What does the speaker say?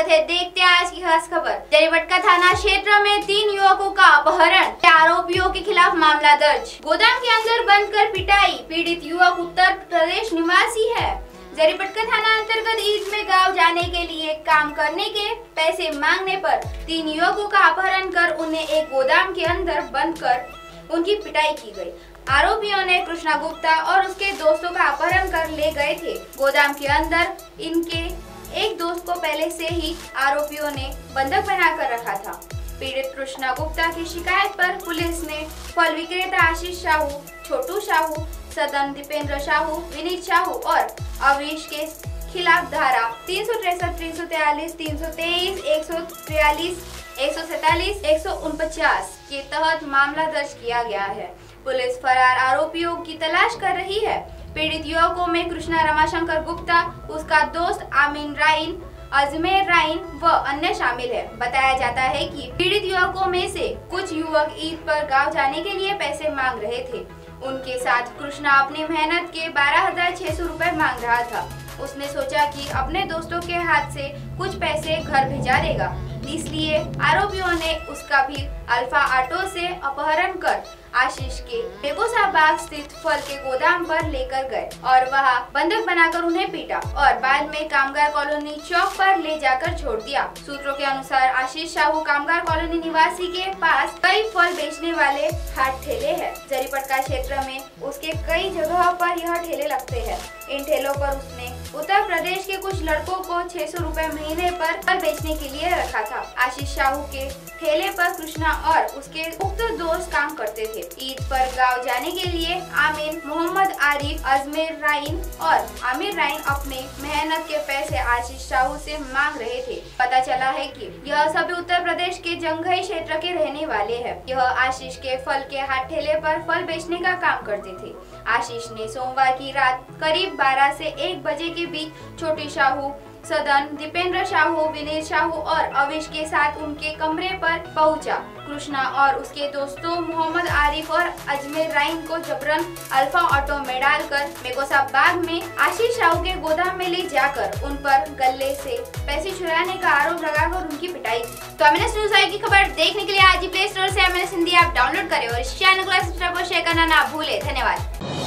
है, देखते हैं आज की खास खबर। जरीपटका थाना क्षेत्र में 3 युवकों का अपहरण, आरोपियों के खिलाफ मामला दर्ज। गोदाम के अंदर बंद कर पिटाई, पीड़ित युवक उत्तर प्रदेश निवासी है। जरीपटका थाना अंतर्गत ईद में गांव जाने के लिए काम करने के पैसे मांगने पर 3 युवकों का अपहरण कर उन्हें एक गोदाम के अंदर बंद कर उनकी पिटाई की गई। आरोपियों ने कृष्णा गुप्ता और उसके दोस्तों का अपहरण कर ले गए थे। गोदाम के अंदर इनके एक दोस्त को पहले से ही आरोपियों ने बंधक बनाकर रखा था। पीड़ित कृष्णा गुप्ता की शिकायत पर पुलिस ने फल विक्रेता आशीष साहू, छोटू साहू, सदन दीपेंद्र साहू, विनीत साहू और अविश के खिलाफ धारा 363, 343, 323, 143, 147, 149 के तहत मामला दर्ज किया गया है। पुलिस फरार आरोपियों की तलाश कर रही है। पीड़ित युवकों में कृष्णा रमाशंकर गुप्ता, उसका दोस्त आमीन राइन, अजमेर राइन व अन्य शामिल है। बताया जाता है कि पीड़ित युवकों में से कुछ युवक ईद पर गांव जाने के लिए पैसे मांग रहे थे। उनके साथ कृष्णा अपनी मेहनत के 12,600 रुपए मांग रहा था। उसने सोचा कि अपने दोस्तों के हाथ से कुछ पैसे घर भिजा देगा, इसलिए आरोपियों ने उसका भी अल्फा ऑटो से अपहरण कर आशीष के बेगोसा बाग स्थित फल के गोदाम पर लेकर गए और वहां बंधक बनाकर उन्हें पीटा और बाद में कामगार कॉलोनी चौक पर ले जाकर छोड़ दिया। सूत्रों के अनुसार आशीष साहू कामगार कॉलोनी निवासी के पास कई फल बेचने वाले हाट ठेले हैं। जरीपटका क्षेत्र में उसके कई जगहों पर यह ठेले लगते हैं। इन ठेलों पर उसने उत्तर प्रदेश के कुछ लड़कों को 600 रुपए महीने पर फल बेचने के लिए रखा था। आशीष साहू के ठेले पर कृष्णा और उसके उक्त दोस्त काम करते थे। ईद पर गांव जाने के लिए आमिर, मोहम्मद आरिफ, अजमेर राइन और आमिर राइन अपने मेहनत के पैसे आशीष साहू से मांग रहे थे। पता चला है कि यह सभी उत्तर प्रदेश के जंघई क्षेत्र के रहने वाले हैं। यह आशीष के फल के हाट ठेले पर फल बेचने का काम करते थे। आशीष ने सोमवार की रात करीब 12 से 1 बजे के बीच छोटी साहू, सदन, दीपेंद्र साहू, विनीत साहू और अविश के साथ उनके कमरे पर पहुंचा। कृष्णा और उसके दोस्तों मोहम्मद आरिफ और अजमेर राइन को जबरन अल्फा ऑटो में डालकर बेगोसा बाग में आशीष साहू के गोदाम में ले जाकर उन पर गले से पैसे चुराने का आरोप लगाकर उनकी पिटाई की। तो एमएनएस न्यूज़ आई की खबर देखने के लिए आज ही प्ले स्टोर से एमएनएस हिंदी ऐप डाउनलोड करें और इस चैनल को सब्सक्राइब और शेयर करना ना भूले। धन्यवाद।